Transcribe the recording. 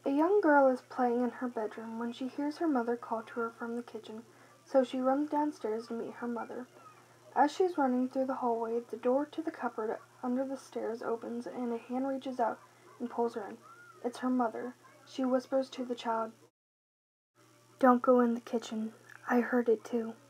A young girl is playing in her bedroom when she hears her mother call to her from the kitchen, so she runs downstairs to meet her mother. As she's running through the hallway, the door to the cupboard under the stairs opens and a hand reaches out and pulls her in. It's her mother. She whispers to the child, "Don't go in the kitchen. I heard it too."